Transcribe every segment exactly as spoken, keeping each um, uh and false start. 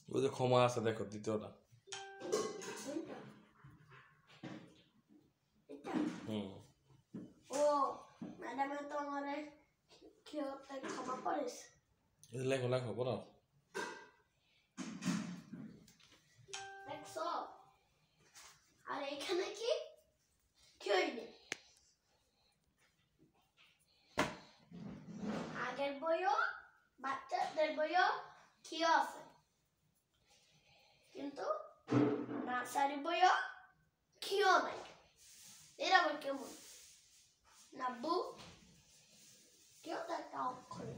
ওই যে ক্ষমা আছে দেখো দ্বিতীয়টা। হুম ও ম্যাডাম তো আমারে কিওতে ক্ষমা করিস। লেখো লেখো পড়ো। দেখছো আর এখানে কি কি হইনি আগের বইও বাচ্চাদের বইও কি আছে কিন্তু নার্সারি বইও কিও নাই। এরা আবার কেমন নাব্বু কেউ তো একটা অক্ষর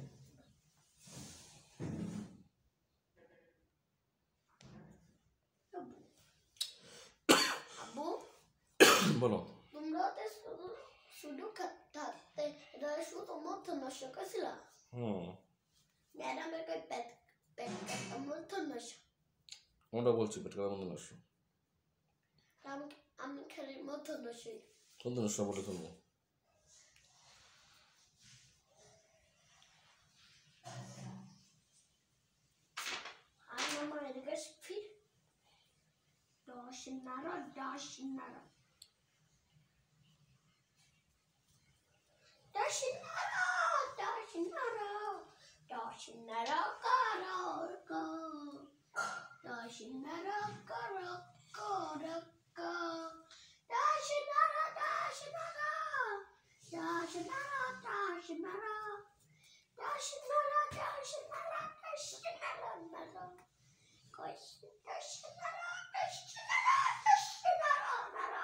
আব্বু বলো। তোমরা তো শুধু শুধু খাতে এটা শুধু মধ্য নষ্ট করছিল। হুম ম্যাডামের কই পেট পেট কাটা মধ্য নষ্ট আমরা বলছি পেট কাটা মধ্য নষ্ট। আমি আমি খালি মধ্য নষ্ট মধ্য নষ্ট বলে শুনবো। আর আমার এদিকে ফির দশ নারা দশ নারা দশ নারা দশ নারা দশ নারা কারা কা দশ নারা কারা কারা কা দশ নারা দশ নারা দশ নারা দশ নারা দশ নারা দশ নারা দশ নারা নারা দশ দশ নারা দশ নারা দশ নারা নারা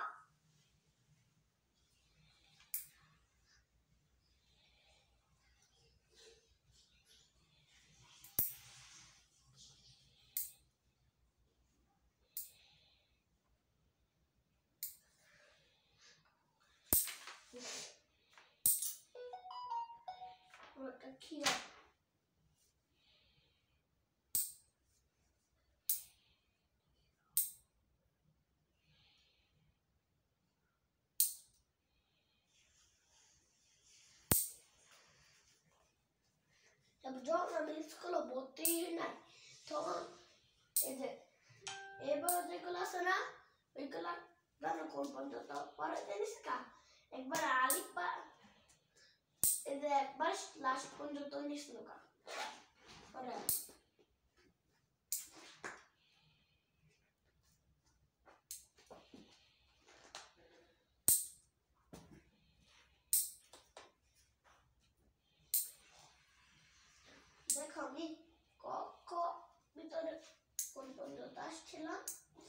ওটা কি যখন আমি স্কুলে ভর্তি নাই তখন এই যে এবার যেগুলো আছে না ওইগুলা জানো কোন পর্যন্ত পরে জানিস কা একবার আলিফ বা এই যে একবার লাস্ট পর্যন্ত নিছিল কা পরে দেখো আমি ক খ ভিতরে কোন পর্যন্ত আসছিলাম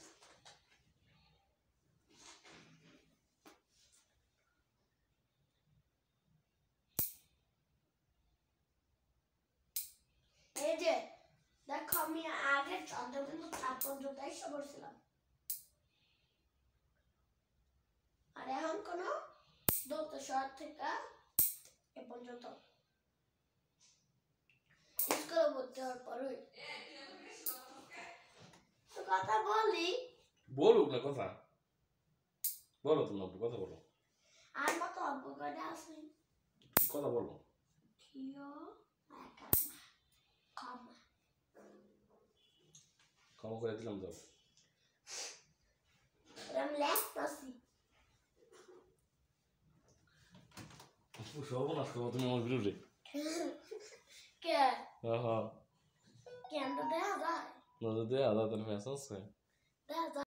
এই যে দেখো আমি আগে চন্দ্র বিন্দু চার পর্যন্ত এসে পড়ছিলাম আর এখন কোন দত্ত শহর থেকে এ পর্যন্ত স্কুলে ভর্তি হওয়ার পরে তো কথা বলি বলুক না কথা বলো তুমি অল্প কথা বলো আর মতো অল্প করে আসি কথা বলো কিও ক্ষমা ক্ষমা করে দিলাম তো আমি লেখতেছি সর্বনাশ করবো তুমি আমার বিরুদ্ধে কে হ্যাঁ হ্যাঁ কেন দেখা যায় নজর দিয়ে আদা তুমি ফ্যাশন দেখা যায়